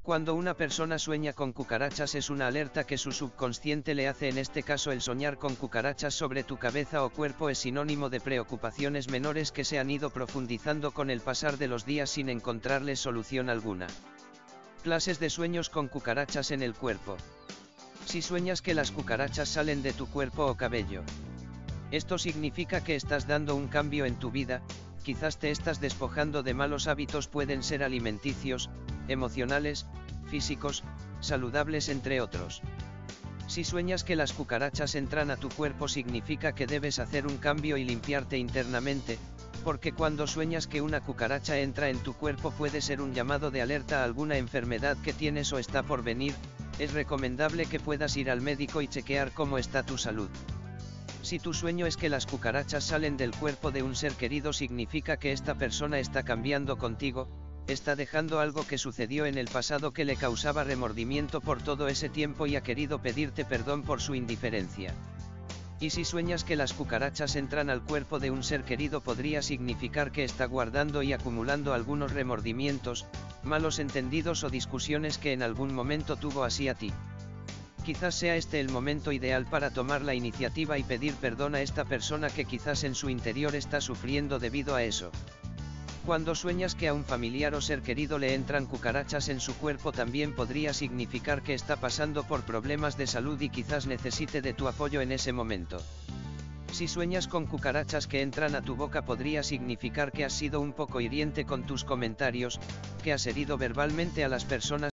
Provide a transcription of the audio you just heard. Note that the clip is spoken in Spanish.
Cuando una persona sueña con cucarachas es una alerta que su subconsciente le hace. En este caso, el soñar con cucarachas sobre tu cabeza o cuerpo es sinónimo de preocupaciones menores que se han ido profundizando con el pasar de los días sin encontrarles solución alguna. Clases de sueños con cucarachas en el cuerpo. Si sueñas que las cucarachas salen de tu cuerpo o cabello, esto significa que estás dando un cambio en tu vida. Quizás te estás despojando de malos hábitos, pueden ser alimenticios, emocionales, físicos, saludables, entre otros. Si sueñas que las cucarachas entran a tu cuerpo, significa que debes hacer un cambio y limpiarte internamente, porque cuando sueñas que una cucaracha entra en tu cuerpo puede ser un llamado de alerta a alguna enfermedad que tienes o está por venir. Es recomendable que puedas ir al médico y chequear cómo está tu salud. Si tu sueño es que las cucarachas salen del cuerpo de un ser querido, significa que esta persona está cambiando contigo, está dejando algo que sucedió en el pasado que le causaba remordimiento por todo ese tiempo y ha querido pedirte perdón por su indiferencia. Y si sueñas que las cucarachas entran al cuerpo de un ser querido, podría significar que está guardando y acumulando algunos remordimientos, malos entendidos o discusiones que en algún momento tuvo hacia ti. Quizás sea este el momento ideal para tomar la iniciativa y pedir perdón a esta persona que quizás en su interior está sufriendo debido a eso. Cuando sueñas que a un familiar o ser querido le entran cucarachas en su cuerpo, también podría significar que está pasando por problemas de salud y quizás necesite de tu apoyo en ese momento. Si sueñas con cucarachas que entran a tu boca, podría significar que has sido un poco hiriente con tus comentarios, que has herido verbalmente a las personas